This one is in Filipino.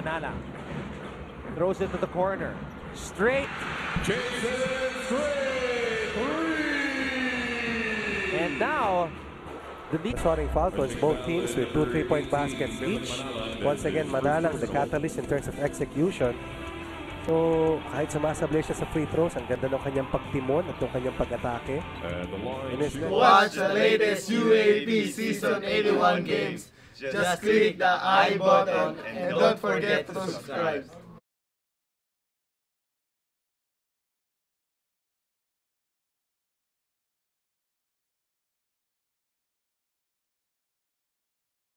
Manalang. Throws it to the corner. Straight. And now, the Soaring Falcons, both teams with 2 3-point baskets each. Once again, Manalang, the catalyst in terms of execution. So, kahit sumasablay siya sa free throws, ang ganda ng kanyang pagtimon at ng kanyang pag-atake. Watch the latest UAP Season 81 games. Just click the I button and don't forget to subscribe.